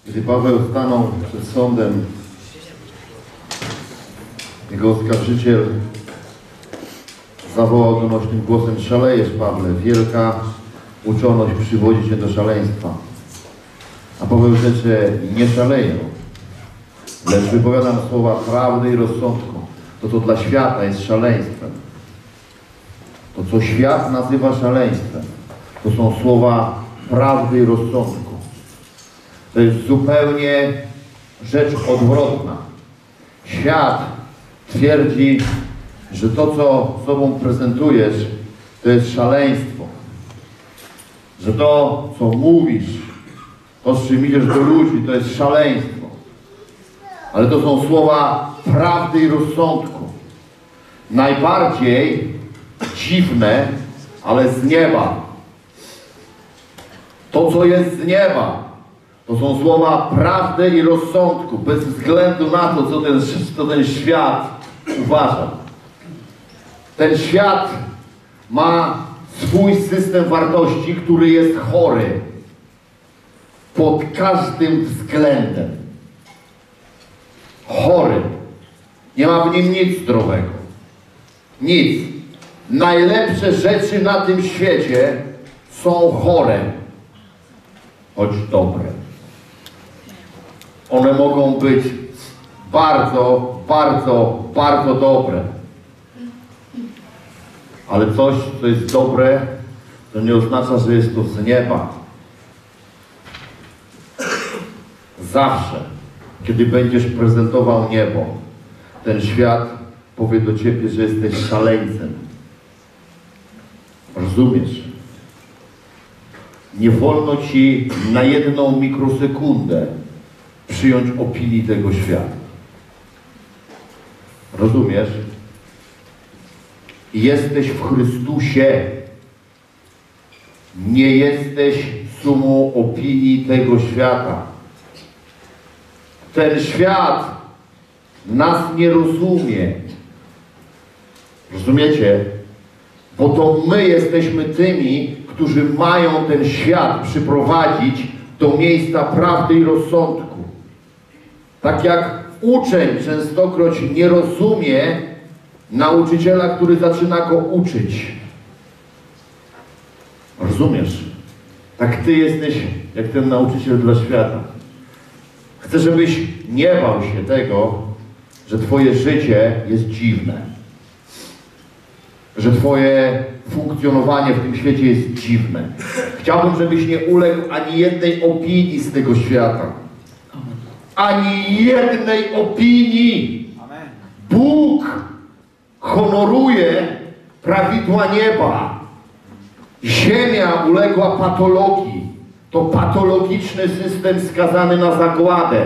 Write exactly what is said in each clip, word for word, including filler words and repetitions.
Gdy Paweł stanął przed sądem, jego oskarżyciel zawołał donośnym głosem: szalejesz, Pawle, wielka uczoność przywodzi cię do szaleństwa. A Paweł rzecze: nie szaleję, lecz wypowiadam słowa prawdy i rozsądku. To, co dla świata jest szaleństwem, to, co świat nazywa szaleństwem, to są słowa prawdy i rozsądku. To jest zupełnie rzecz odwrotna. Świat twierdzi, że to, co sobą prezentujesz, to jest szaleństwo. Że to, co mówisz, to, z czym idziesz do ludzi, to jest szaleństwo. Ale to są słowa prawdy i rozsądku. Najbardziej dziwne, ale z nieba. To, co jest z nieba, to są słowa prawdy i rozsądku, bez względu na to, co ten, co ten świat uważa. Ten świat ma swój system wartości, który jest chory pod każdym względem. Chory. Nie ma w nim nic zdrowego. Nic. Najlepsze rzeczy na tym świecie są chore, choć dobre. One mogą być bardzo, bardzo, bardzo dobre. Ale coś, co jest dobre, to nie oznacza, że jest to z nieba. Zawsze, kiedy będziesz prezentował niebo, ten świat powie do ciebie, że jesteś szaleńcem. Rozumiesz? Nie wolno ci na jedną mikrosekundę przyjąć opinii tego świata. Rozumiesz? Jesteś w Chrystusie. Nie jesteś sumą opinii tego świata. Ten świat nas nie rozumie. Rozumiecie? Bo to my jesteśmy tymi, którzy mają ten świat przyprowadzić do miejsca prawdy i rozsądku. Tak jak uczeń częstokroć nie rozumie nauczyciela, który zaczyna go uczyć. Rozumiesz? Tak ty jesteś jak ten nauczyciel dla świata. Chcę, żebyś nie bał się tego, że twoje życie jest dziwne. Że twoje funkcjonowanie w tym świecie jest dziwne. Chciałbym, żebyś nie uległ ani jednej opinii z tego świata. Ani jednej opinii. Bóg honoruje prawidła nieba. Ziemia uległa patologii. To patologiczny system skazany na zagładę.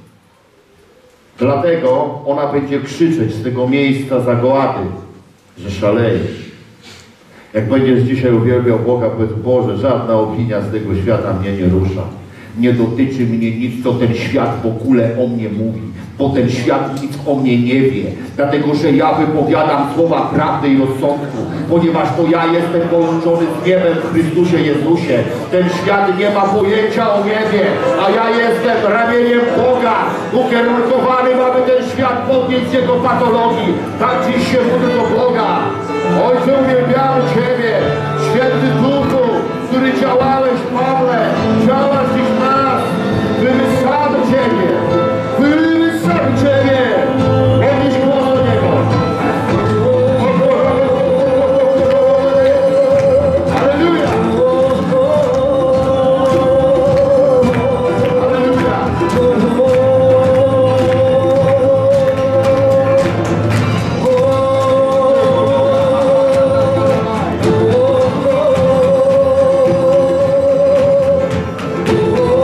Dlatego ona będzie krzyczeć z tego miejsca zagłady, że szalejesz. Jak będziesz dzisiaj uwielbiał Boga, powiedz: Boże, żadna opinia z tego świata mnie nie rusza. Nie dotyczy mnie nic, co ten świat w ogóle o mnie mówi. Bo ten świat nic o mnie nie wie. Dlatego, że ja wypowiadam słowa prawdy i rozsądku. Ponieważ to ja jestem połączony z niebem w Chrystusie Jezusie. Ten świat nie ma pojęcia o niebie, a ja jestem ramieniem Boga. Ukierunkowany, aby ten świat podnieść z jego patologii. Tak dziś się módl do Boga. Ojcze, uwielbiam Ciebie, Święty Duchu, który działałeś, Pawle, działasz dziś w nas. Wywyższamy Ciebie. Wywyższamy Ciebie. Podnieś głos do Niego. Halleluja. Halleluja.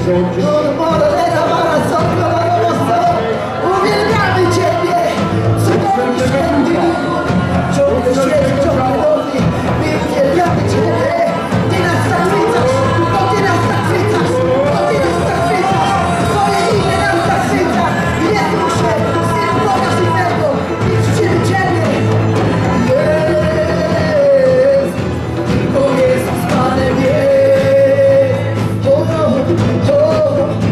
Uwielbiamy Ciebie, cudowny święty Bóg, ciągle święty, ciągle dobry. My uwielbiamy Ciebie, Ty nas zachwycasz, to Ty nas zachwycasz, to Ty nas zachwycasz, Twoje imię nas zachwyca. Jezusie, Synu Boga żywego, my czcimy Ciebie. Jest, tylko Jezus Panem jest. Oh, oh, oh.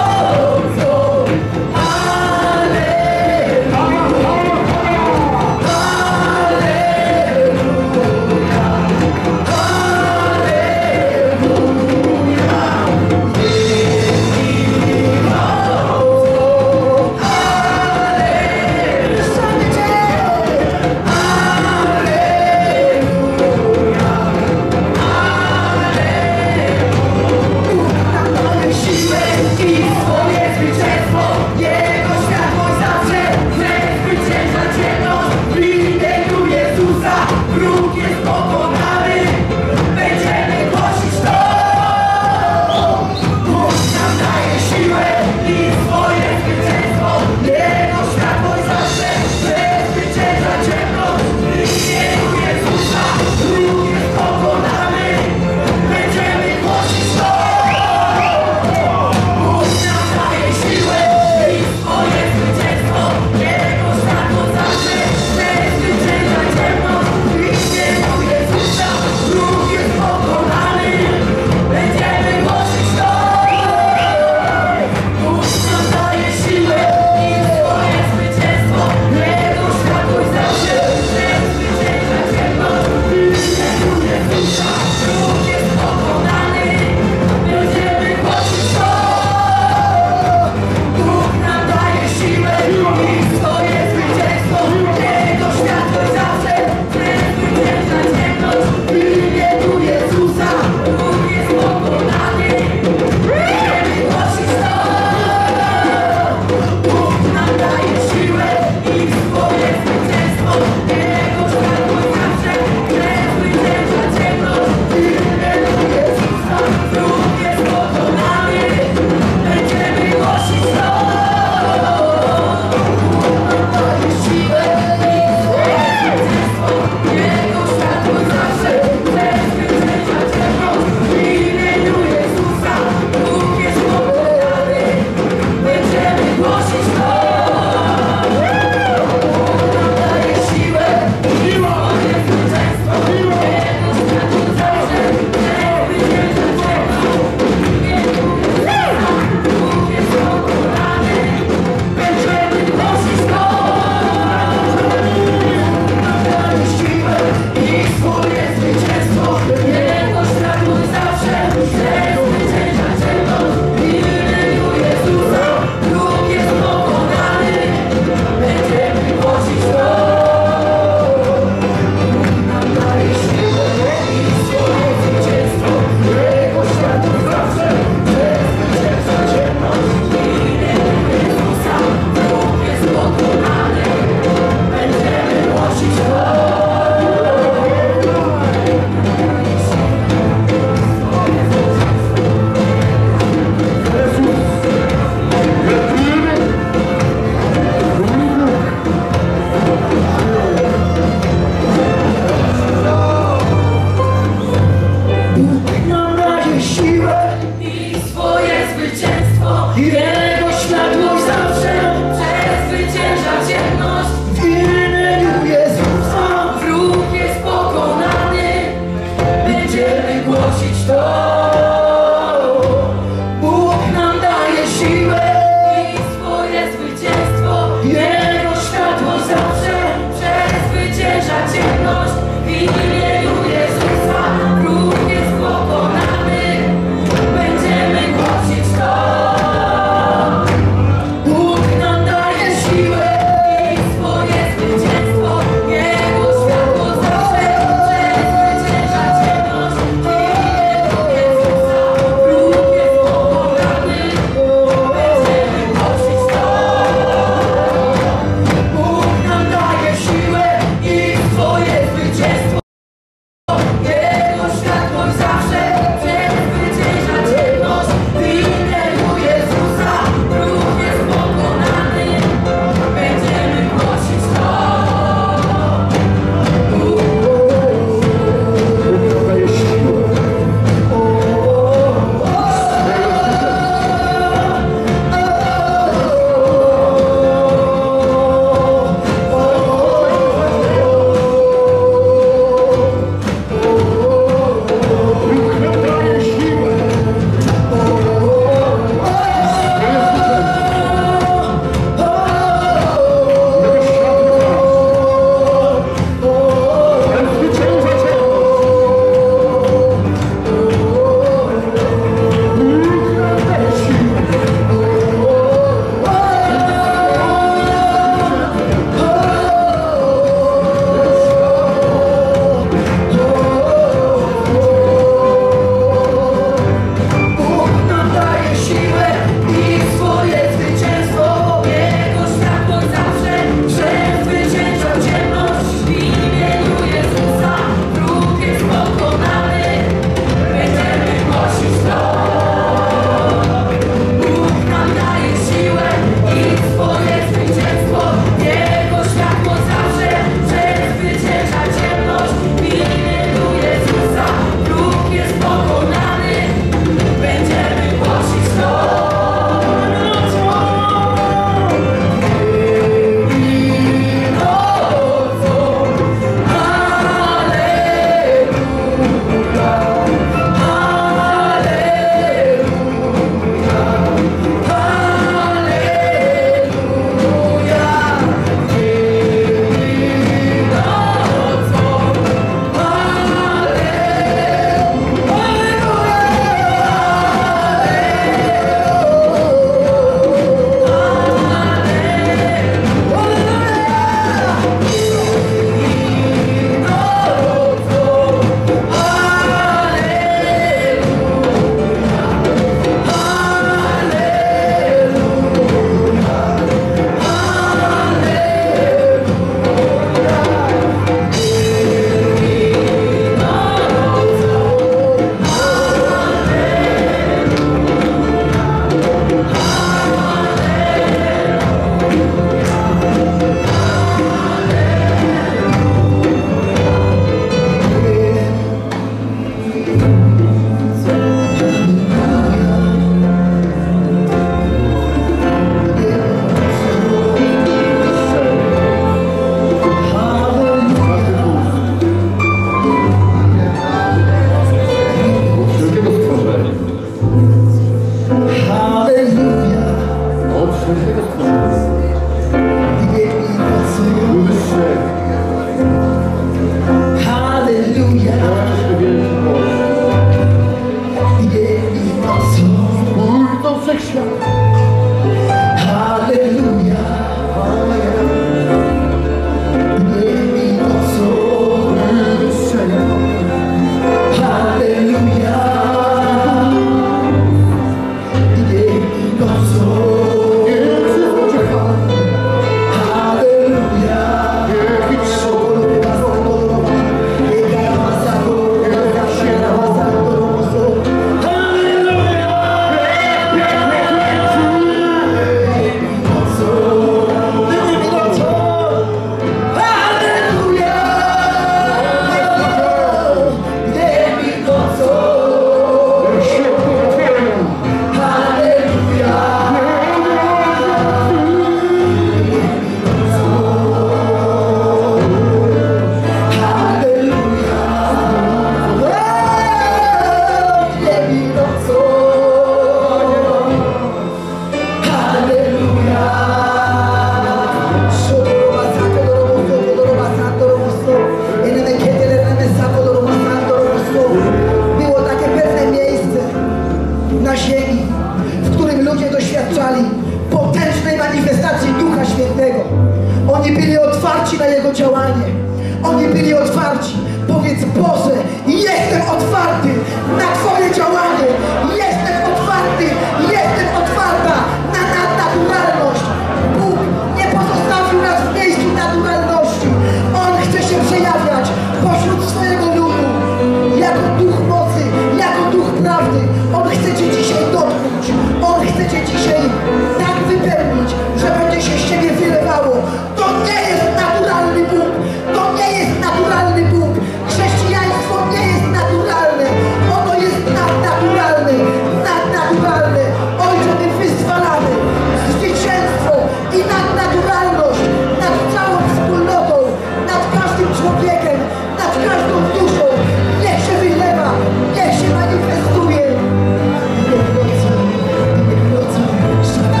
Jego działanie. Oni byli otwarci. Powiedz: Boże, jestem otwarty na Twoje działanie. Jestem otwarty, jestem otwarta na nadnaturalność. Bóg nie pozostawił nas w miejscu naturalności. On chce się przejawiać pośród swojego ludu. Jako duch mocy, jako duch prawdy. On chce Cię dzisiaj dotknąć. On chce Cię dzisiaj tak wypełnić, że będzie się z Ciebie wylewało. To nie jest naturalny Bóg. To nie jest naturalny Bóg. Chrześcijaństwo nie jest naturalne. Ono jest nadnaturalne. Nadnaturalne. Ojcze, my wyzwalamy zwycięstwo i nadnaturalność nad całą wspólnotą, nad każdym człowiekiem, nad każdą duszą. Niech się wylewa, niech się manifestuje. Niech nocy, niech nocy,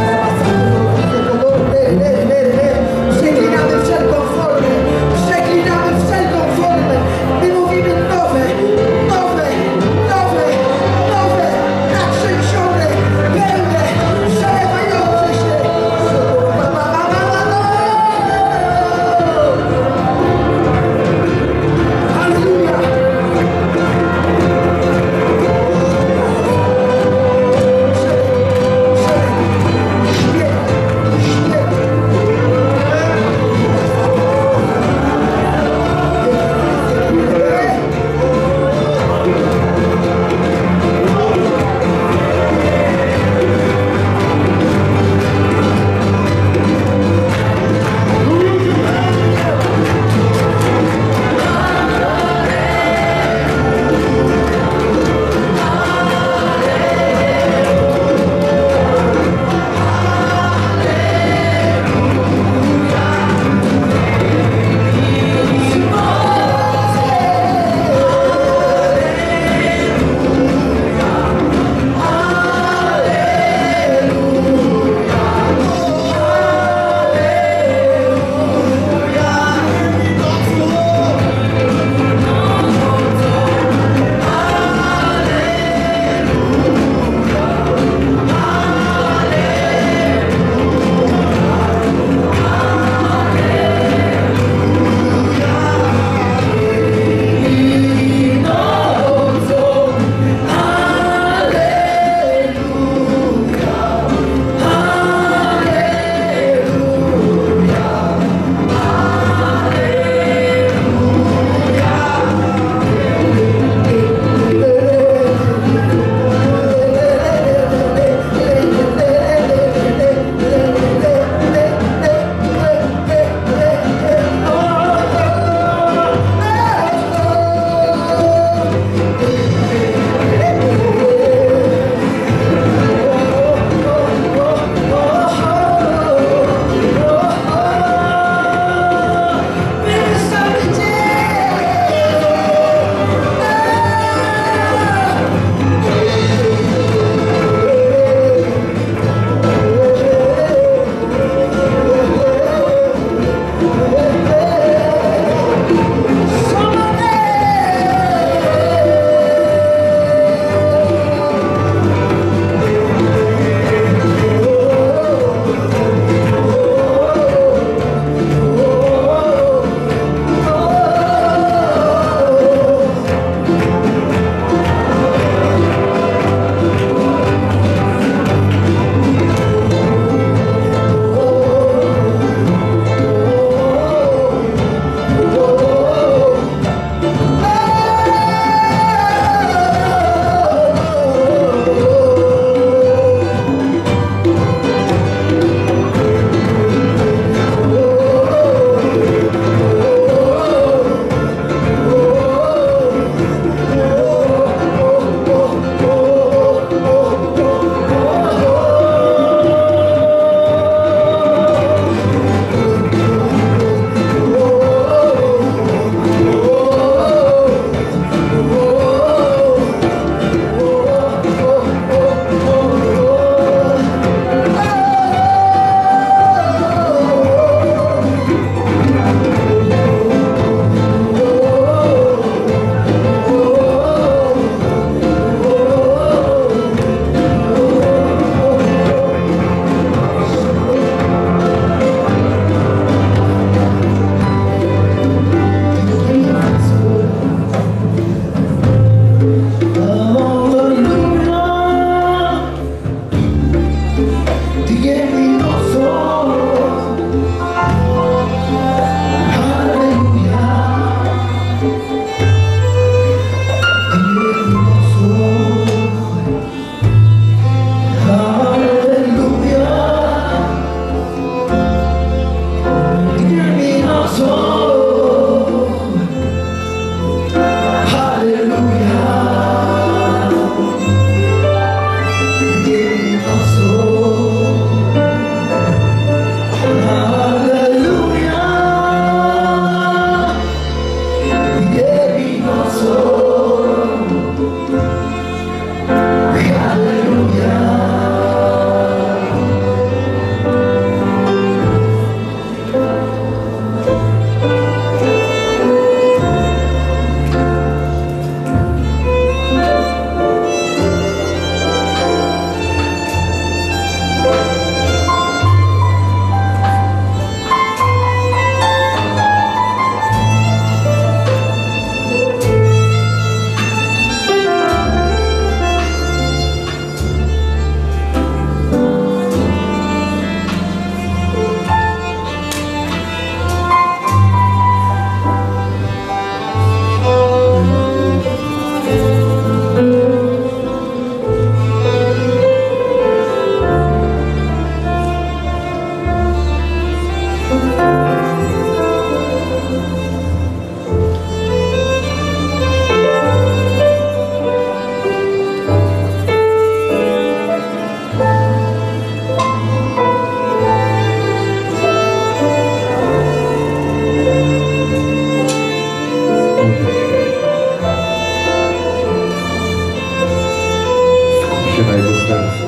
serce.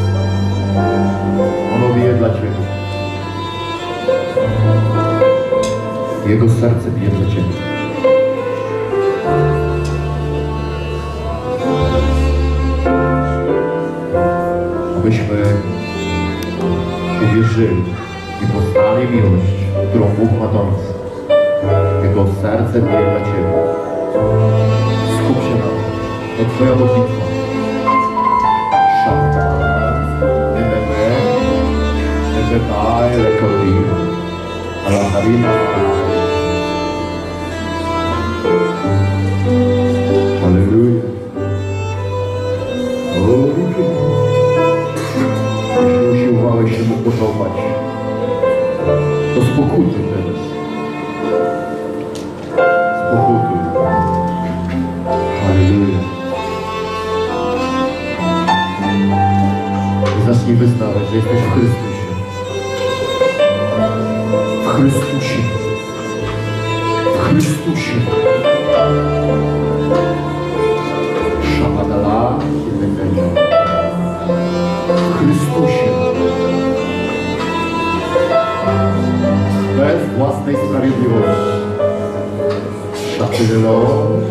Ono bije dla Ciebie. Jego serce bije dla Ciebie. Abyśmy uwierzyli i poznali miłość, którą Bóg ma do nas. Jego serce bije dla Ciebie. Skup się na tym. To Twoja modlitwa. Szata, Nenebe, Nebetaj, Lekodi, Alaharina. Halleluja. Jeśli usiłowałeś się Mu podobać, to spokutuj teraz. Spokutuj. Halleluja. I zacznij wyznawać, że jesteś w Chrystusie. W Chrystusie. W Chrystusie. Szabadala i Lekenia. W Chrystusie. Bez własnej sprawiedliwości. Szatyrelo.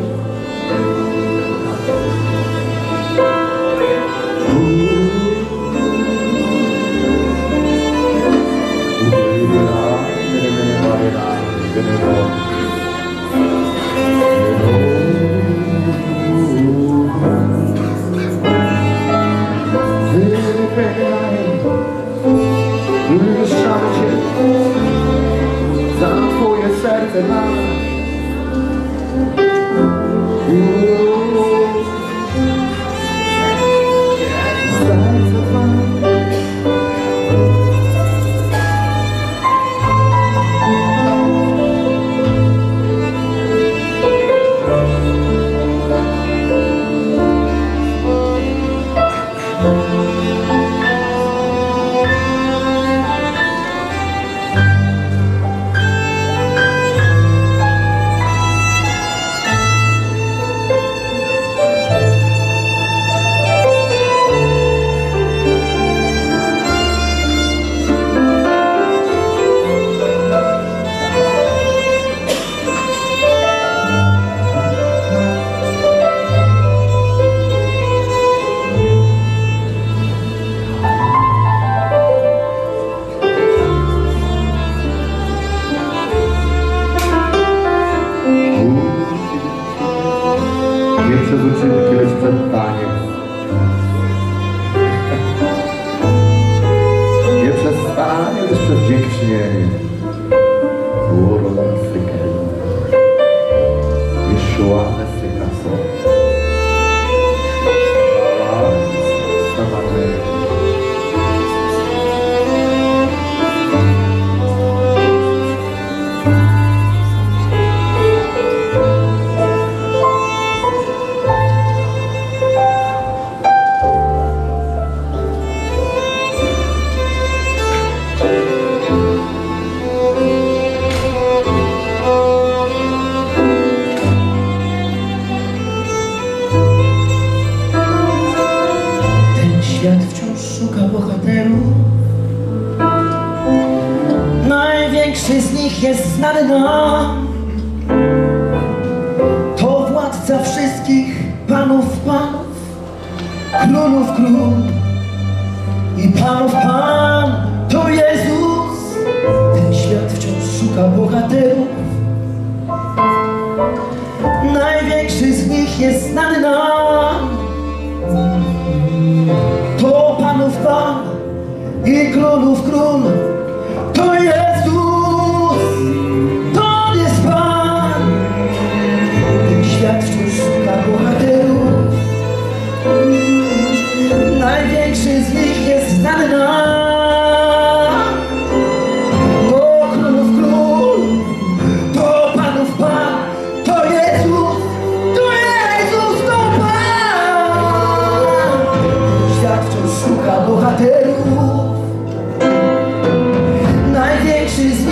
Wywyższamy Cię za Twoje serce dla nas. Serce Twoje. Nie przez uczynki, lecz przed Paniem. Nie przez stanie, lecz przez dziękczynienie. Uro Mesykelu. Yeshua Mesykaso. Świat wciąż szuka bohaterów. Największy z nich jest znany nam. To władca wszystkich panów panów, królów król i panów pan. To Jezus. Ten świat wciąż szuka bohaterów. Największy z nich jest znany nam. To panów pan i królów król. To Jezus, to jest Pan. Ten świat wciąż szuka bohaterów. Największy z nich jest znany nam. To królów król, to panów pan. To Jezus, to Jezus, to Pan. Świat wciąż szuka bohaterów. Największy z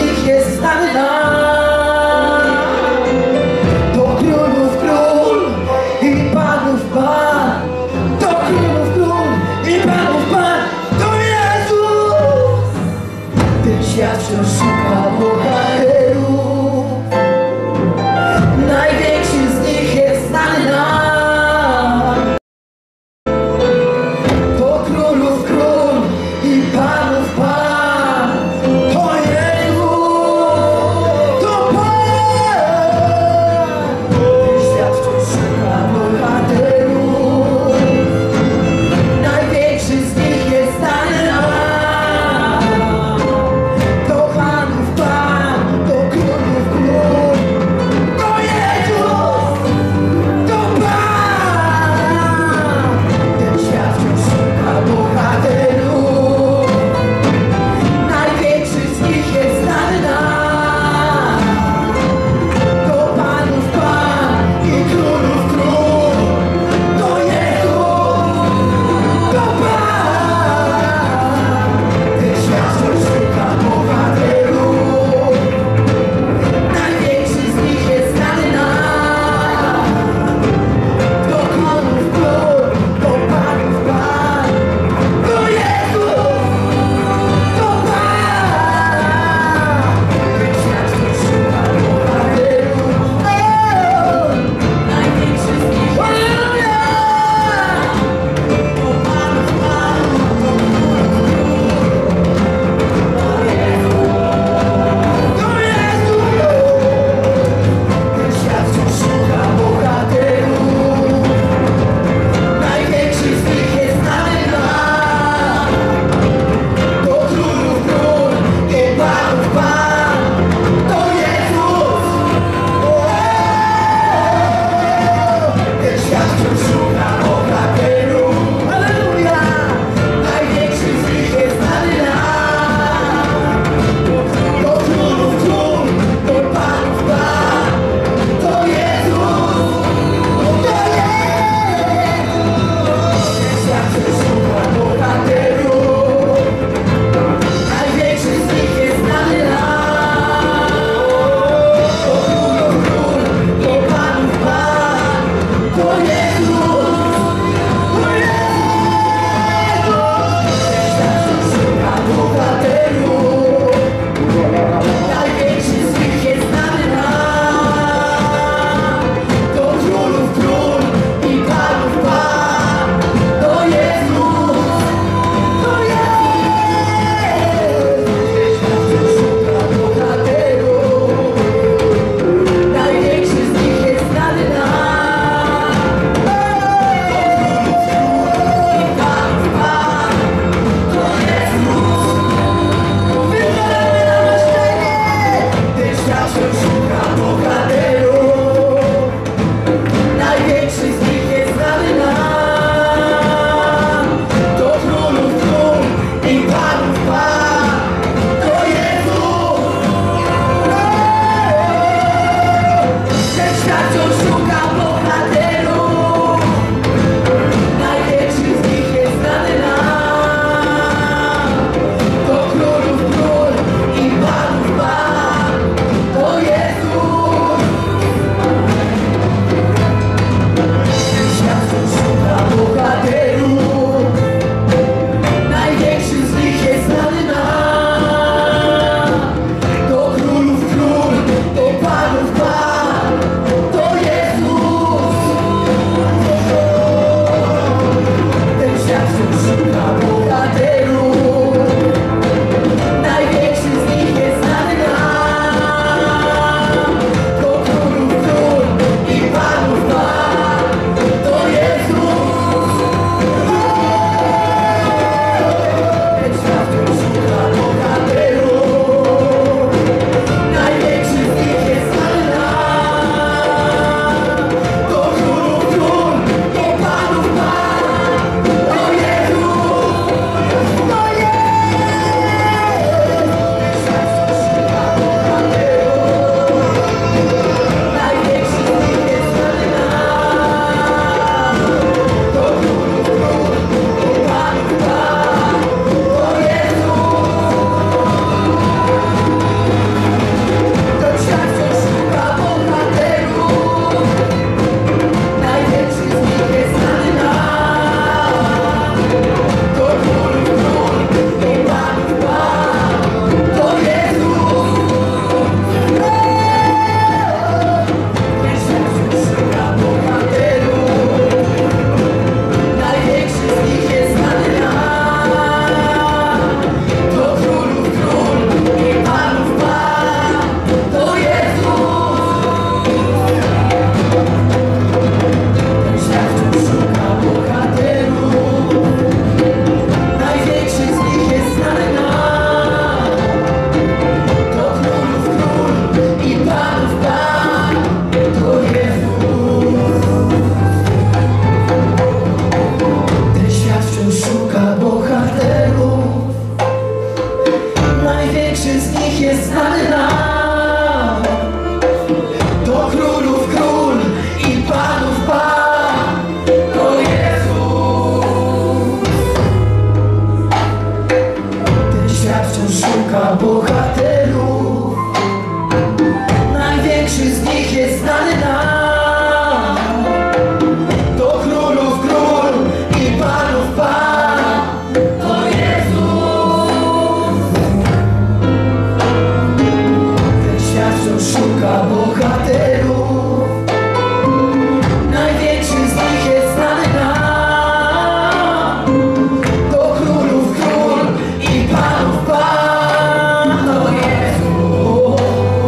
bohaterów. Największy z nich jest znany nam. To królów król i panów pan. To Jezus.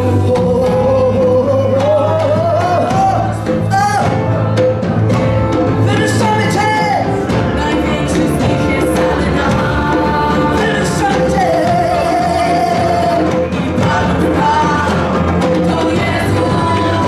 Wywyższamy Cię! Największy z nich jest znany nam. Wywyższamy Cię! To Jezus.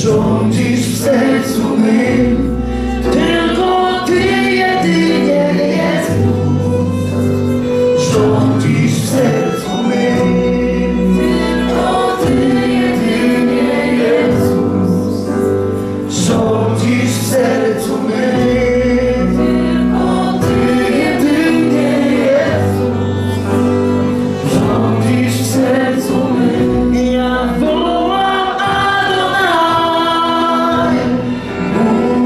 rządzisz w sercu mym, tylko Ty jedynie Jezus, rządzisz w sercu mym, tylko Ty jedynie Jezus, rządzisz w sercu mym, tylko Ty jedynie Jezus, rządzisz w sercu mym. Ja wołam Adonai,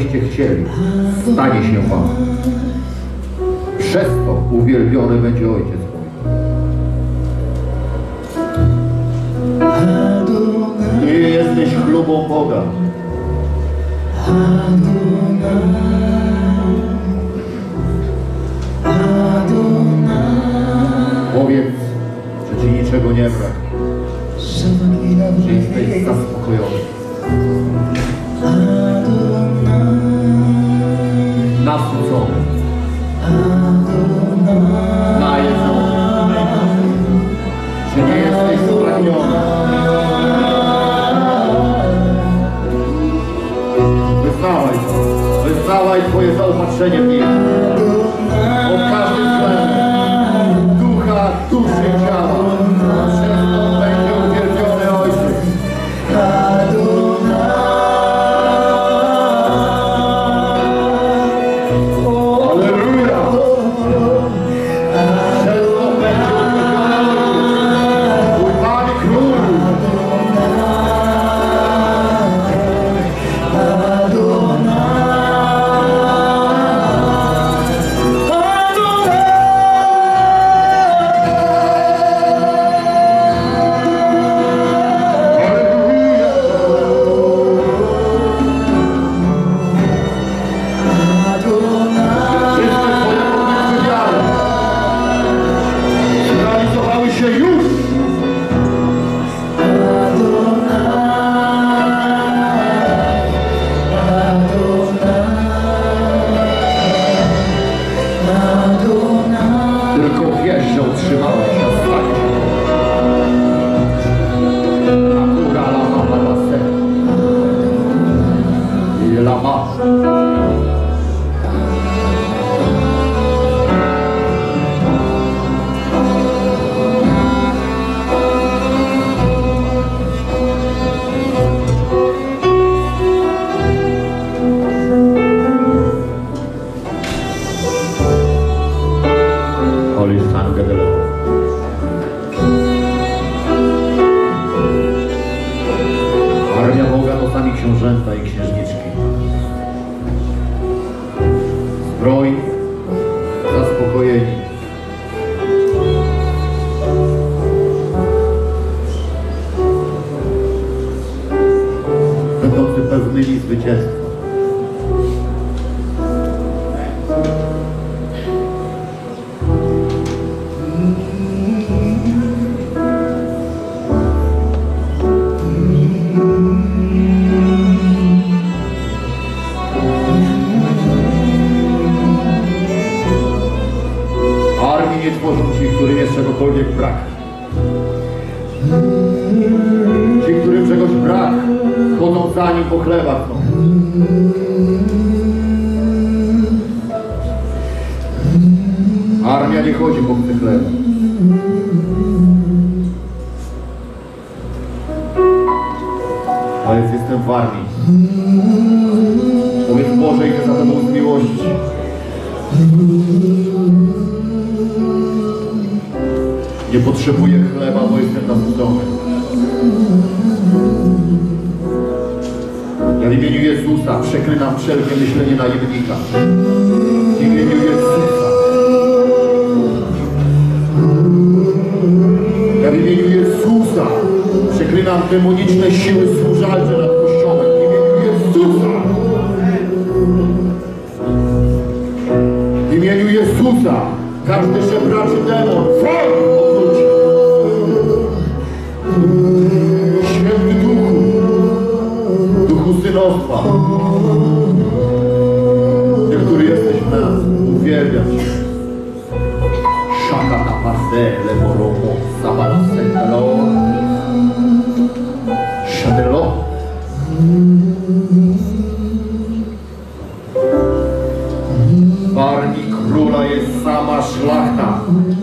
byście chcieli, stanie się wam. Przez to uwielbiony będzie Ojciec mój. Ty jesteś chlubą Boga. Powiedz, że ci niczego nie brak, że jesteś zaspokojony. Nasycony. Najedzony. Że nie jesteś spragniony. Wyznawaj to. Wyznawaj Twoje zaopatrzenie w Nim. Od każdym względem. Ducha, duszy i ciała. Przez to będzie uwielbiony Ojciec. Alleluja! Przez to będzie uwielbiony Ojciec. Mój Panie Król. Tylko wiesz, że utrzymałeś się w stanie. Akura lama balase. I lama. Holy Sangue de Lord. Armia Boga to sami książęta i księżniczki. Zbrojni, zaspokojeni. Będący pewnymi zwycięstwa. Armii nie tworzą ci, którym jest czegokolwiek brak. Ci, którym czegoś brak, chodzą za nim po chlebach. No. Armia nie chodzi po tych chlebach. A więc jestem w armii. Powiedz Boże, idę za Tobą z miłości. Nie potrzebuję chleba, bo jestem nasycony. Ja w imieniu Jezusa przeklinam wszelkie myślenie najemnika. W imieniu Jezusa. Ja w imieniu Jezusa przeklinam demoniczne siły służalcze nad Kościołem. W imieniu Jezusa. W imieniu Jezusa każdy żebraczy demon. Święty Duchu, Duchu synostwa, Ty, który jesteś w nas, uwielbiam Cię. Szaka na pasele, moromo, sabala sendelo, szadelo. W armii króla jest sama szlachta.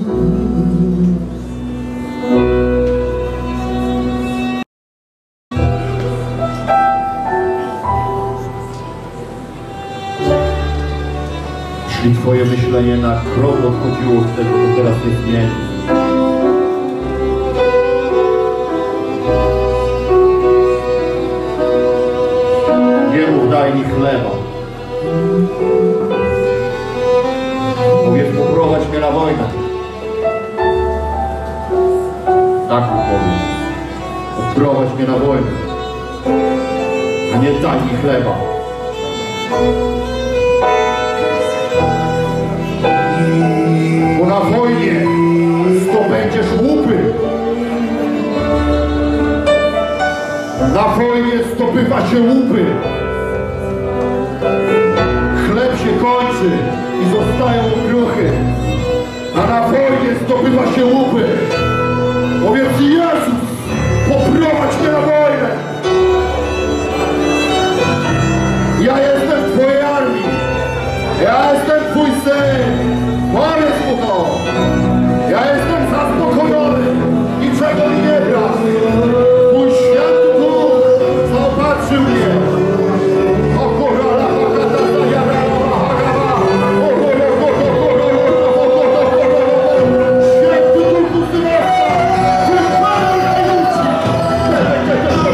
Jeśli Twoje myślenie na krok odchodziło od tego, to teraz jest zmieni. Nie mów, daj mi chleba. armii chleba. Bo na wojnie zdobędziesz łupy. Na wojnie zdobywa się łupy. Chleb się kończy i zostają okruchy. A na wojnie zdobywa się łupy. Powiedz: Jezus, poprowadź mnie na wojnę. Ja jestem w Twojej armii. Ja jestem Twój syn. Powiedz mu to. Ja jestem zaspokojony. Niczego mi nie brak. Mój święty Duch zaopatrzył mnie. O korala, hakata, zajara, hakaba. O korala, święty Duchu Synowca. Wychwalaj najludzki.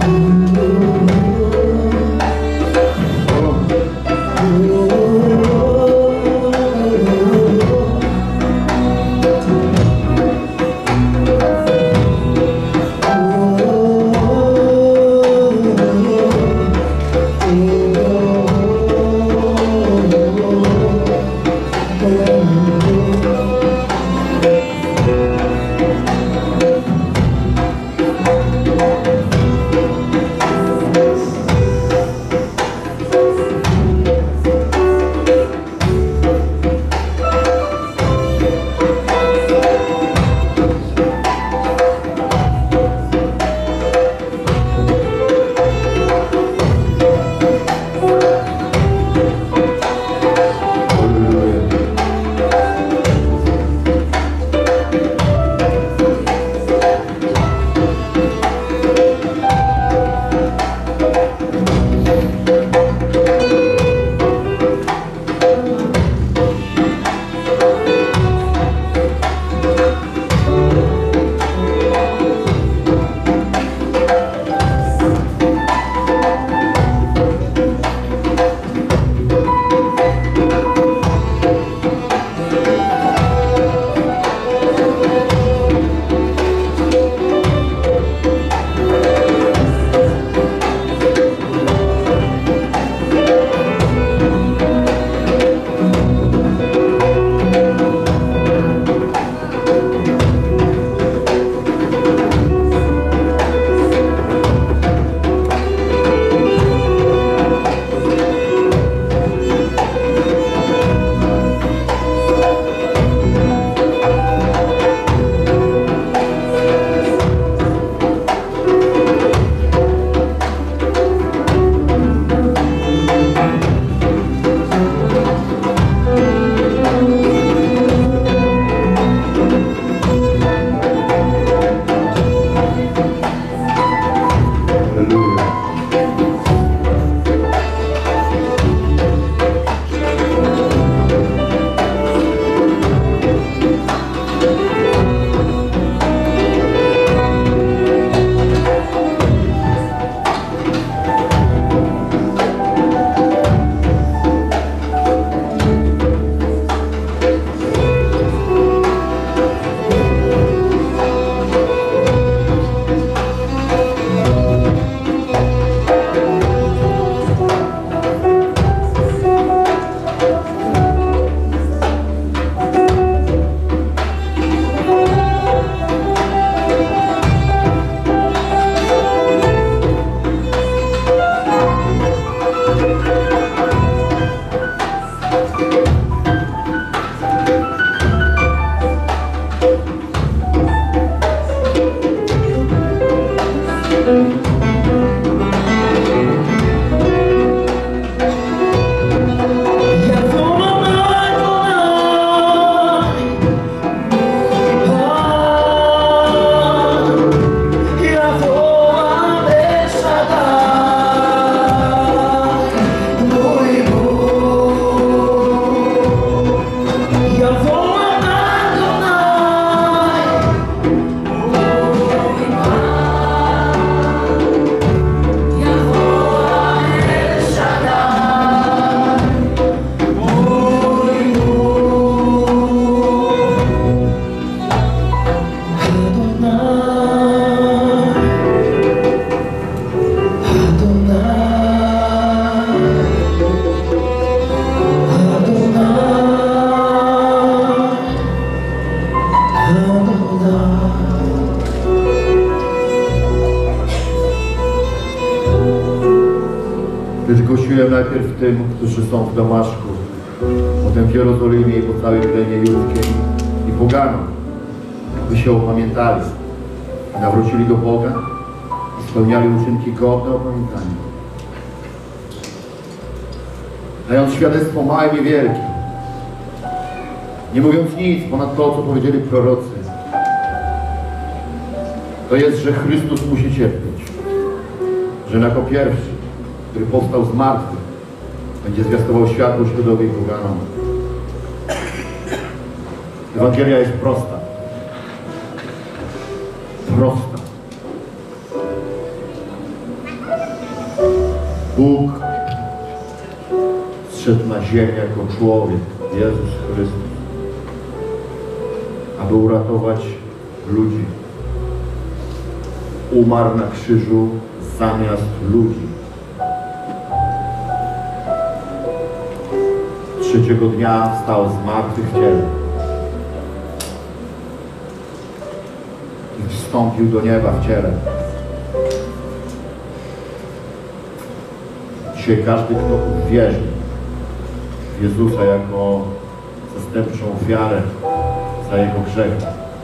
Lecz głosiłem najpierw tym, którzy są w Damaszku, potem w Jerozolimie i po całej krainie judzkiej i poganom, by się opamiętali, a nawrócili do Boga i spełniali uczynki godne opamiętania. Dając świadectwo małym i wielkim, nie mówiąc nic ponad to, co powiedzieli prorocy, to jest, że Chrystus musi cierpieć, że jako pierwszy, który powstał z martwych, będzie zwiastował światło ludowi i poganom. Ewangelia jest prosta. Prosta. Bóg zszedł na ziemię jako człowiek, Jezus Chrystus, aby uratować ludzi. Umarł na krzyżu zamiast ludzi. Trzeciego dnia wstał z martwych w ciele i wstąpił do nieba w ciele. Dzisiaj każdy, kto uwierzy w Jezusa jako zastępczą ofiarę za jego grzech,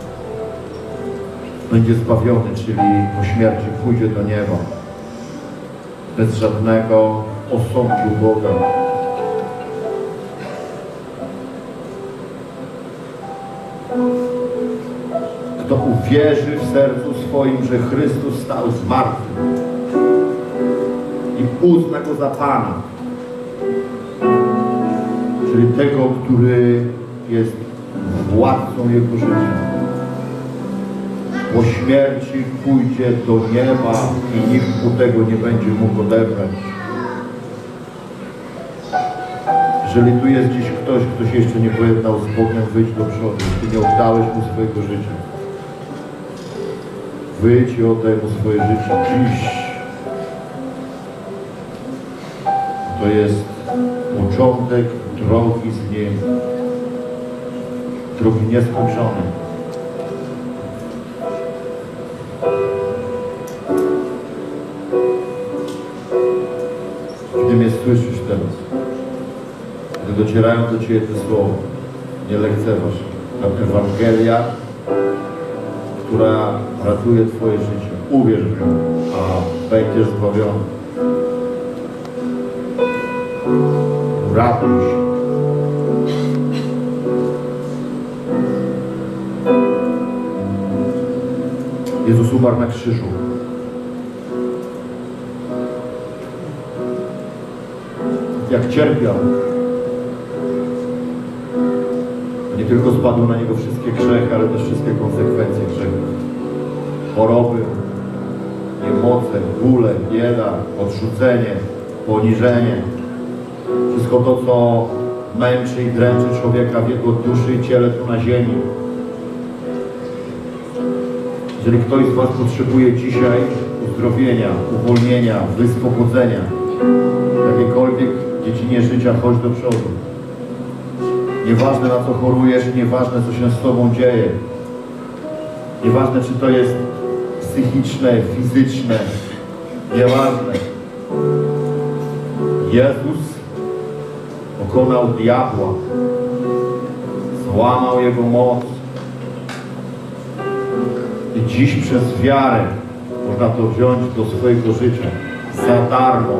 będzie zbawiony, czyli po śmierci pójdzie do nieba bez żadnego osądu Boga. Kto uwierzy w sercu swoim, że Chrystus stał z martwych i uzna Go za Pana, czyli tego, który jest władcą jego życia, po śmierci pójdzie do nieba i nikt mu tego nie będzie mógł odebrać. Jeżeli tu jest dziś ktoś, kto się jeszcze nie pojednał z Bogiem, wyjdź do przodu, jeśli nie oddałeś Mu swojego życia. Wyjdź i oddaj Mu swoje życie dziś. To jest początek drogi z Nim, drogi nieskończonej. Gdy mnie słyszysz teraz, gdy docierają do Ciebie te słowa, nie lekceważ. Ta Ewangelia, która ratuje Twoje życie. Uwierz w nią, a będziesz zbawiony. Ratuj się. Jezus umarł na krzyżu. Jak cierpiał, nie tylko spadły na Niego wszystkie grzechy, ale też wszystkie konsekwencje grzechów. Choroby, niemoce, bóle, bieda, odrzucenie, poniżenie. Wszystko to, co męczy i dręczy człowieka w jego duszy i ciele tu na ziemi. Jeżeli ktoś z Was potrzebuje dzisiaj uzdrowienia, uwolnienia, wyswobodzenia w jakiejkolwiek dziedzinie życia, chodź do przodu. Nieważne, na co chorujesz, nieważne, co się z Tobą dzieje. Nieważne, czy to jest psychiczne, fizyczne, nieważne. Jezus pokonał diabła, złamał jego moc. I dziś przez wiarę można to wziąć do swojego życia za darmo.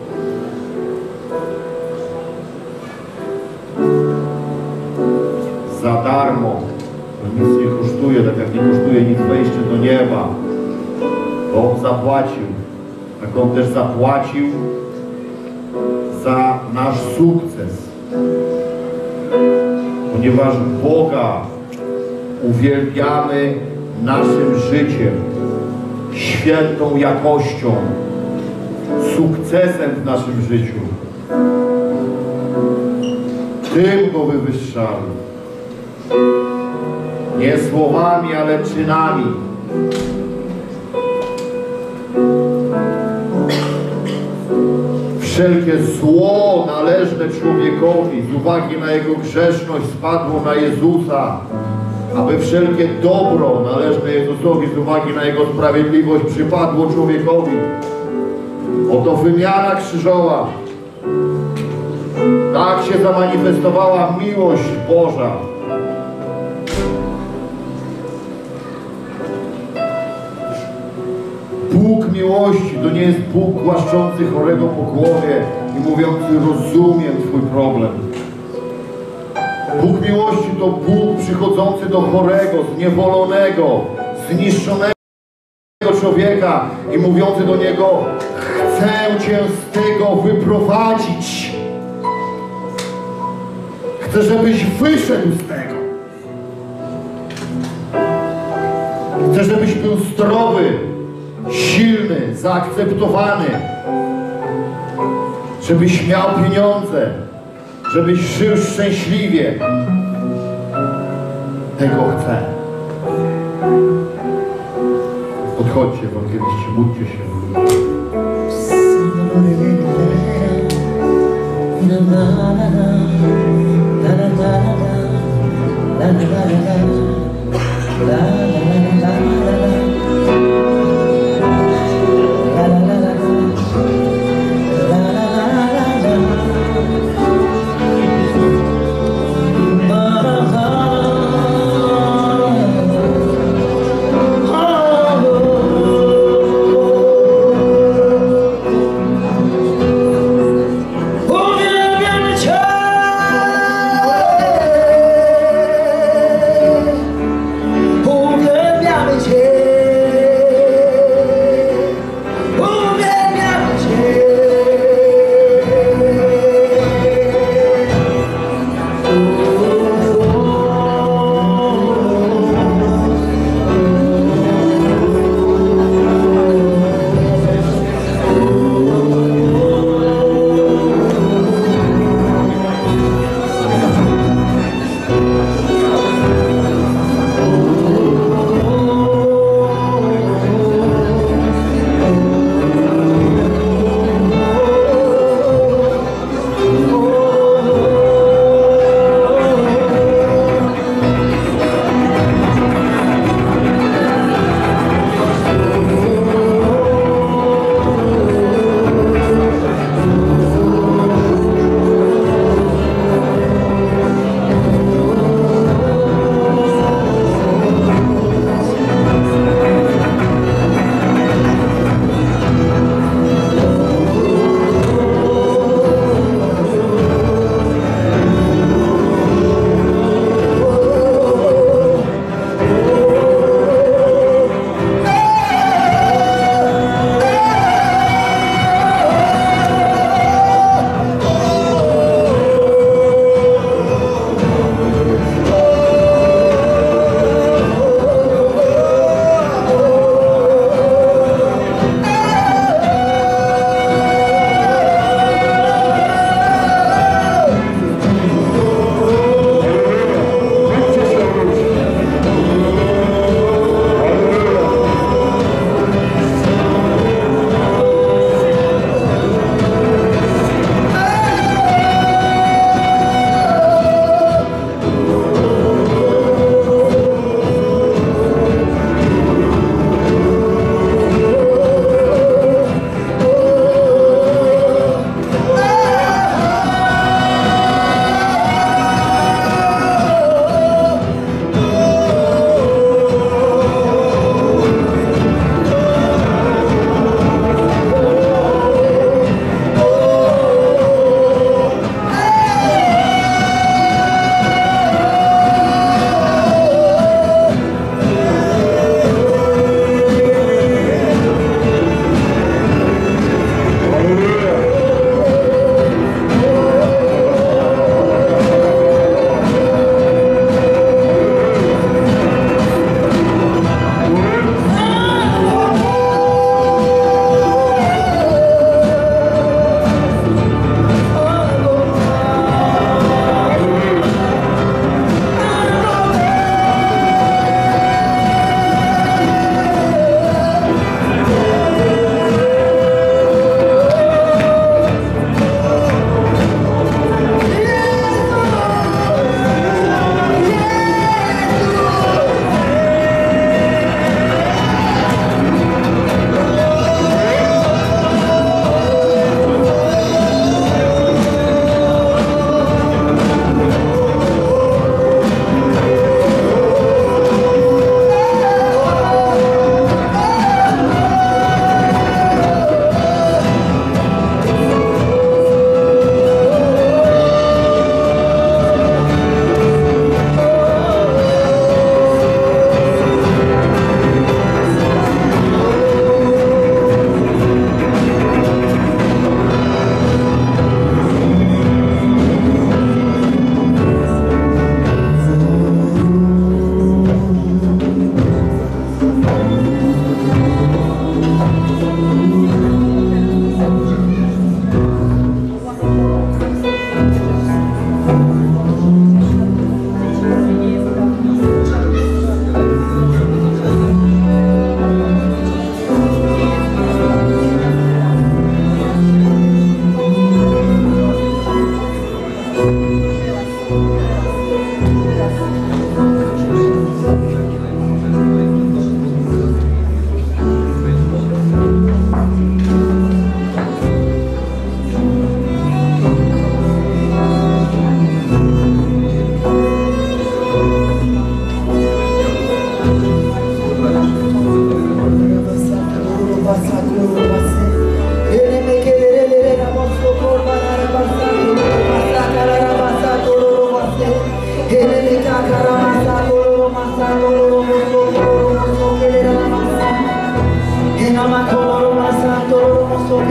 Za darmo. To nic nie kosztuje, tak jak nie kosztuje nic wejście do nieba. Bo On zapłacił. Tak On też zapłacił za nasz sukces. Ponieważ Boga uwielbiamy naszym życiem, świętą jakością, sukcesem w naszym życiu. Tym Go wywyższamy. Nie słowami, ale czynami. Wszelkie zło należne człowiekowi z uwagi na jego grzeszność spadło na Jezusa, aby wszelkie dobro należne Jezusowi z uwagi na Jego sprawiedliwość przypadło człowiekowi. Oto wymiana krzyżowa. Tak się zamanifestowała miłość Boża. Bóg miłości to nie jest Bóg głaszczący chorego po głowie i mówiący: rozumiem Twój problem. Bóg miłości to Bóg przychodzący do chorego, zniewolonego, zniszczonego człowieka i mówiący do niego: chcę Cię z tego wyprowadzić. Chcę, żebyś wyszedł z tego. Chcę, żebyś był zdrowy. silny, zaakceptowany, żebyś miał pieniądze, żebyś żył szczęśliwie. Tego chcę. Podchodźcie, ewangeliści, módlcie się. Uwielbiam Cię.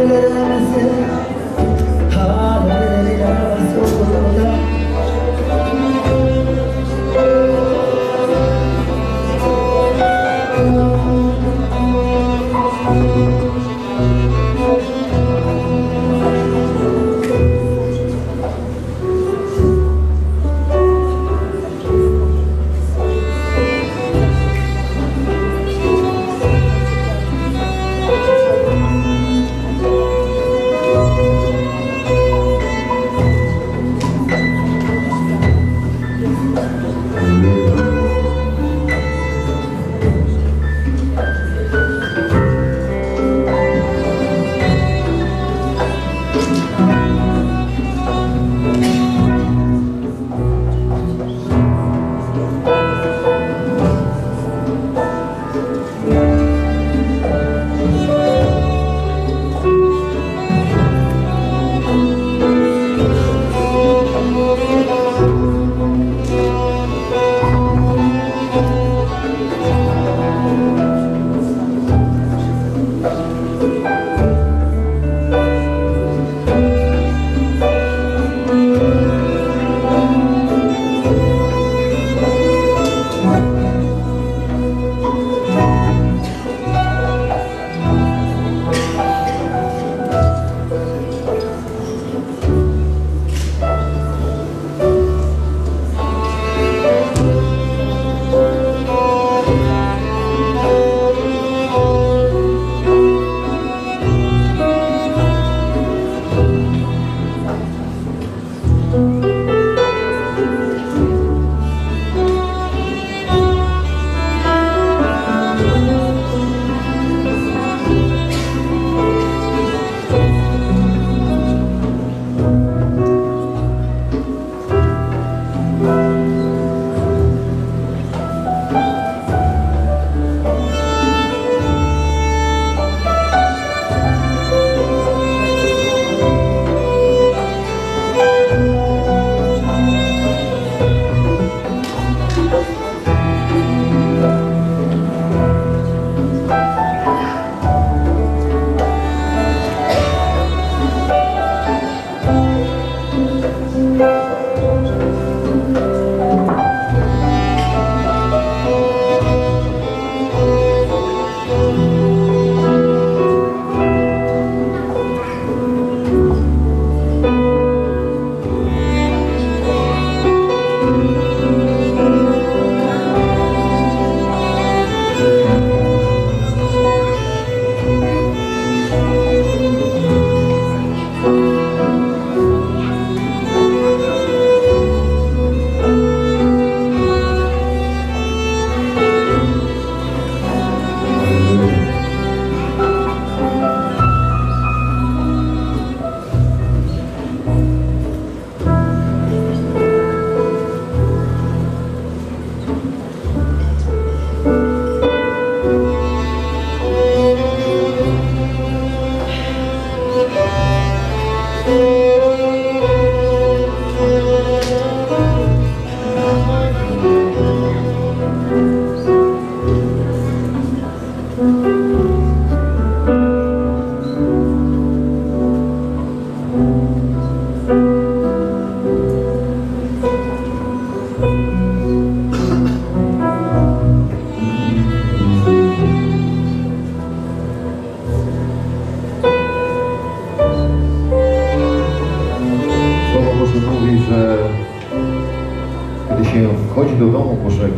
wchodzi do domu Bożego,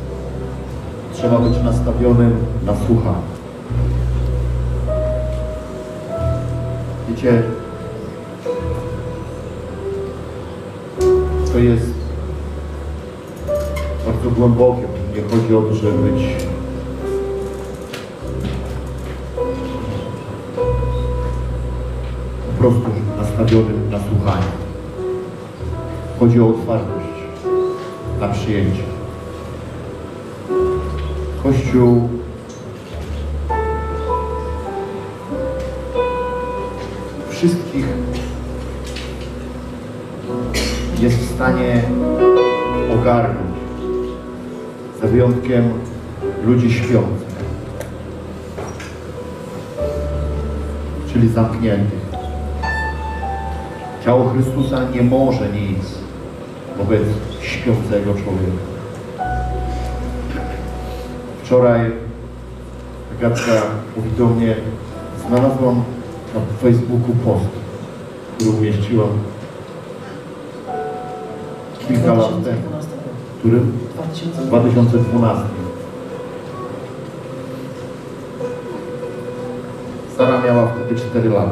trzeba być nastawionym na słuchanie. Wiecie, to jest bardzo głębokie. Nie chodzi o to, żeby być po prostu nastawionym na słuchanie. Chodzi o otwartość na przyjęcie. Kościół wszystkich jest w stanie ogarnąć, za wyjątkiem ludzi śpiących. czyli zamkniętych. Ciało Chrystusa nie może nic wobec śpiącego człowieka. Wczoraj Agatka mówi do mnie, znalazłam na Facebooku post, który umieściłam kilka lat temu. Którym? W dwa tysiące dwunastym. Sara miała wtedy cztery lata.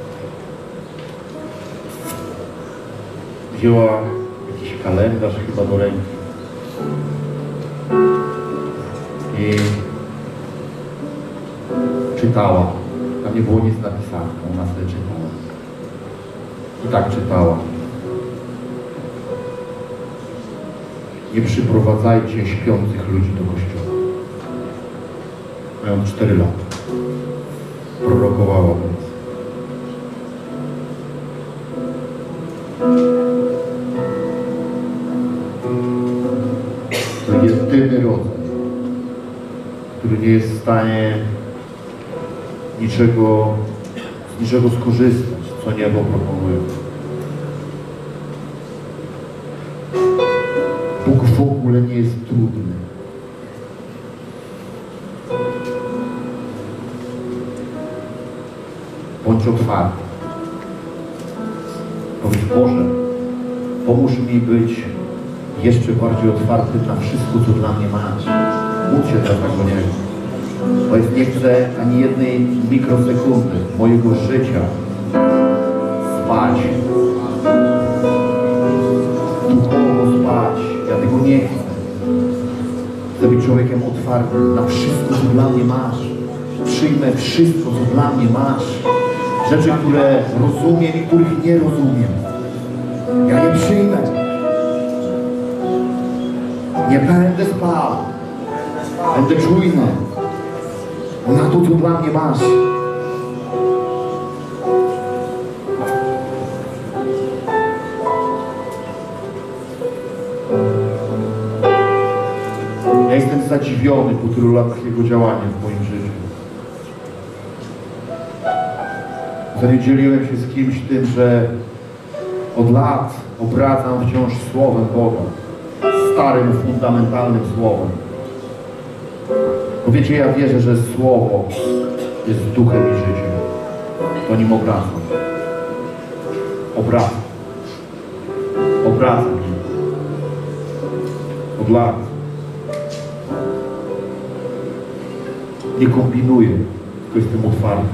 Wzięła jakiś kalendarz chyba do ręki i czytała. Tam nie było nic napisane, ona sobie czytała. I tak czytała. Nie przyprowadzajcie śpiących ludzi do kościoła. Mają cztery lata. Prorokowała więc. To jedyny rodzaj, który nie jest w stanie niczego, z niczego skorzystać, co niebo proponuje. Bóg w ogóle nie jest trudny. Bądź otwarty. Powiedz, Boże, pomóż mi być jeszcze bardziej otwarty na wszystko, co dla mnie masz. Módl się teraz tak do Niego. Powiedz, nie chcę ani jednej mikrosekundy mojego życia spać. Duchowo spać. Ja tego nie chcę. Chcę być człowiekiem otwartym na wszystko, co dla mnie masz. Przyjmę wszystko, co dla mnie masz. Rzeczy, które rozumiem i których nie rozumiem. Ja je przyjmę. Nie będę spał. Będę czujny na to, co dla mnie masz. Ja jestem zadziwiony po tylu latach Jego działania w moim życiu. Dzieliłem się z kimś tym, że od lat obracam wciąż Słowem Boga. Starym, fundamentalnym Słowem. Bo wiecie, ja wierzę, że Słowo jest duchem i życiem. To nim obracam. Obracam. Obracam nim. Od lat. Nie kombinuję, tylko jestem otwarty.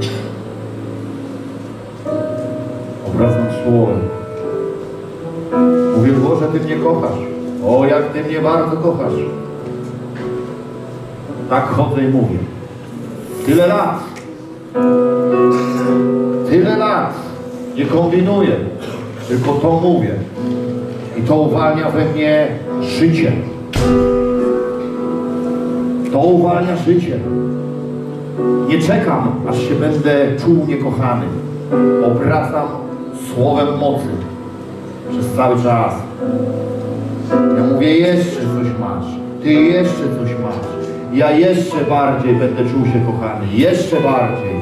Obracam Słowem. Mówię, Boże, Ty mnie kochasz. O, jak Ty mnie bardzo kochasz. Tak chodzę i mówię. Tyle lat. Tyle lat. Nie kombinuję. Tylko to mówię. I to uwalnia we mnie życie. To uwalnia życie. Nie czekam, aż się będę czuł niekochany. Obracam Słowem mocy. Przez cały czas. Ja mówię, jeszcze coś masz. Ty jeszcze coś masz. Ja jeszcze bardziej będę czuł się kochany. Jeszcze bardziej.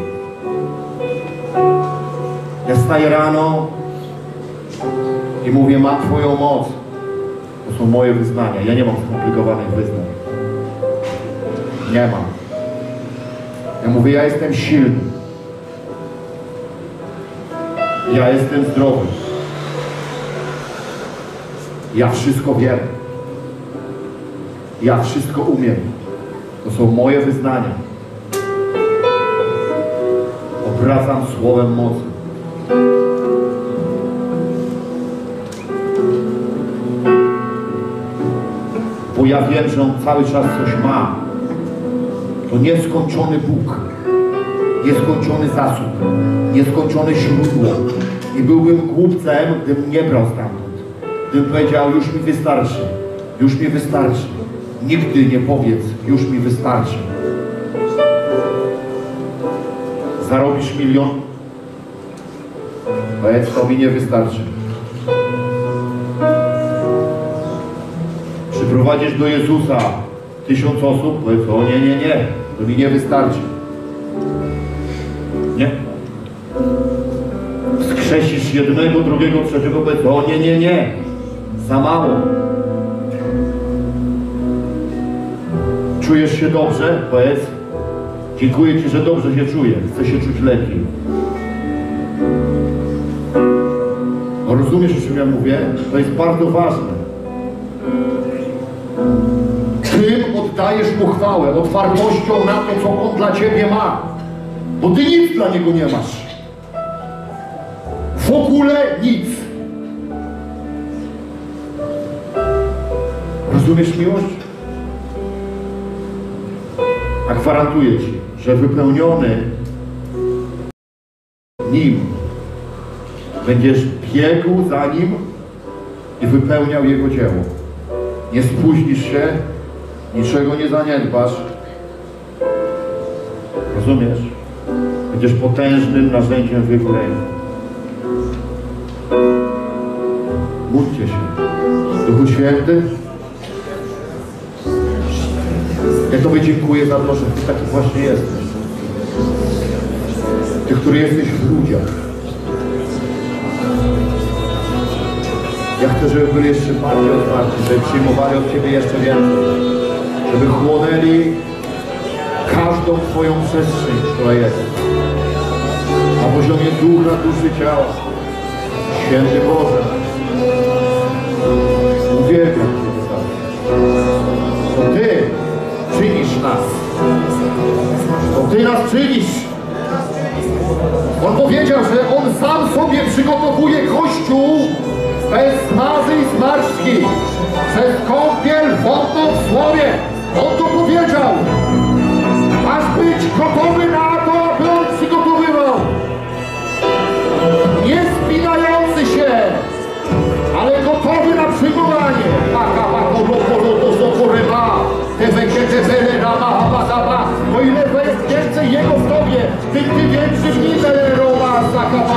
Ja wstaję rano i mówię, mam Twoją moc. To są moje wyznania. Ja nie mam skomplikowanych wyznań. Nie mam. Ja mówię, ja jestem silny. Ja jestem zdrowy. Ja wszystko wiem. Ja wszystko umiem. To są moje wyznania. Obracam Słowem mocy. Bo ja wiem, że On cały czas coś ma. To nieskończony Bóg. Nieskończony zasób. Nieskończone źródło. I byłbym głupcem, gdybym nie brał stamtąd. Gdybym powiedział, już mi wystarczy. Już mi wystarczy. Nigdy nie powiedz, już mi wystarczy. Zarobisz milion? Powiedz, to mi nie wystarczy. Przyprowadzisz do Jezusa tysiąc osób? Powiedz, o nie, nie, nie. To mi nie wystarczy. Nie? Widzisz jednego, drugiego, trzeciego, powiedz, o nie, nie, nie, za mało. Czujesz się dobrze? Powiedz, dziękuję Ci, że dobrze się czuję, chcę się czuć lepiej. No rozumiesz, o czym ja mówię? To jest bardzo ważne. Tym oddajesz mu chwałę, otwartością na to, co On dla Ciebie ma. Bo Ty nic dla Niego nie masz. W ogóle nic. Rozumiesz miłość? A gwarantuję Ci, że wypełniony Nim będziesz biegł za Nim i wypełniał Jego dzieło. Nie spóźnisz się, niczego nie zaniedbasz. Rozumiesz? Będziesz potężnym narzędziem w Jego ręku. Módlcie się. Duchu Święty, ja Tobie dziękuję za to, że Ty taki właśnie jesteś. Ty, który jesteś w ludziach. Ja chcę, żeby byli jeszcze bardziej otwarci, żeby przyjmowali od Ciebie jeszcze więcej. Żeby chłonęli każdą Twoją przestrzeń, która jest. Na poziomie ducha, duszy, ciała. Święty Boże, uwielbiam Ciebie za to. To Ty czynisz nas. To Ty nas czynisz. On powiedział, że On sam sobie przygotowuje Kościół bez mazy i zmarszczki, przez kąpiel wodną w Słowie. On to powiedział. Masz być gotowy na to, aby On przygotowywał. Nie spinający się, ale gotowy na przyjmowanie. Paka, pako, loko, loko, zoko, ryba, te wekete, bele, rama, haba, haba. O ile to jest więcej Jego w Tobie, tym Ty większy w nim, bele, roma, zaka,